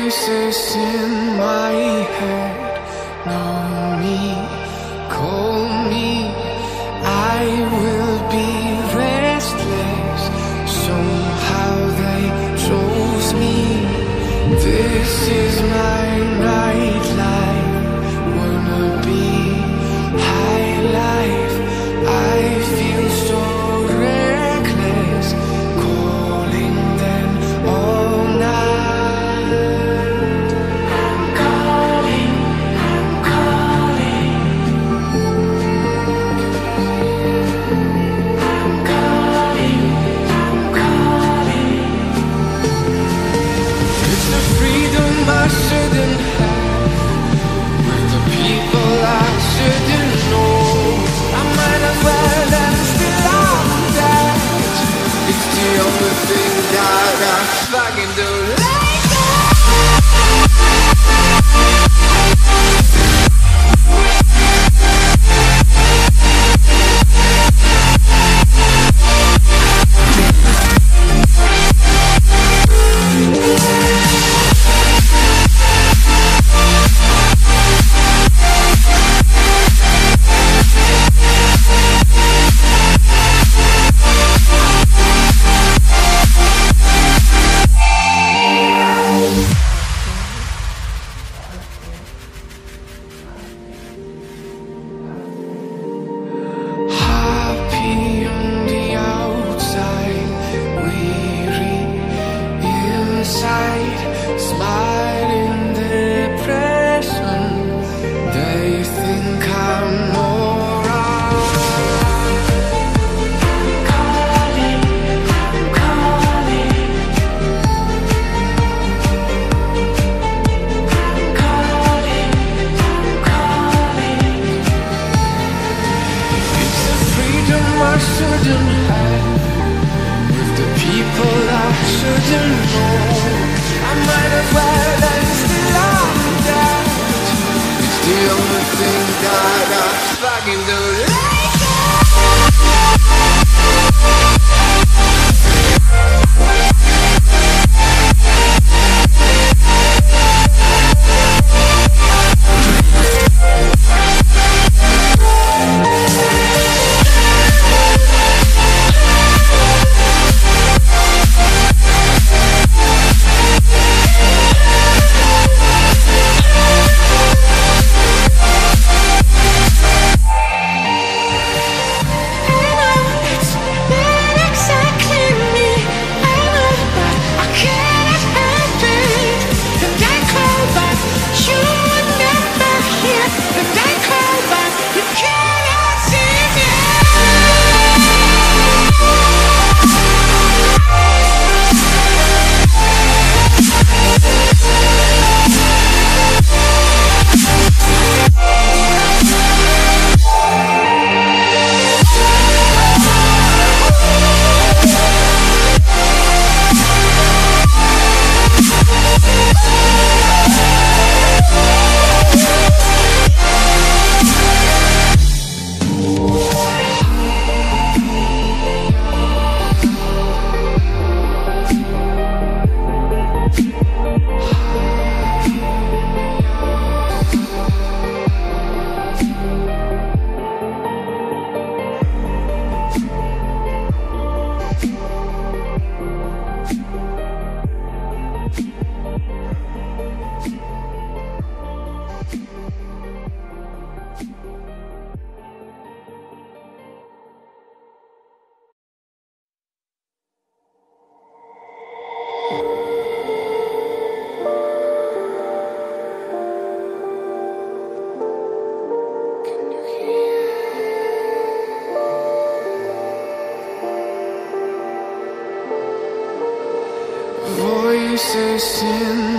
Voices in my head know me, call me. I will be restless. Somehow they chose me. This is my nightlife. Wanna be high life. I feel so reckless, calling them all night. I'm calling, I'm calling. I'm calling, I'm calling. It's the freedom I shouldn't have, with the people I shouldn't know. I might as well and still I'm dead. It's the only thing that I fucking do. Happy on the outside, weary inside, smiling depression. They think I'm alright. I'm calling, I'm calling. I'm calling, I'm calling. It's the freedom I shouldn't have, with the people I shouldn't know. I might as well and still I'm dead. It's the only thing that I fucking do. Voices in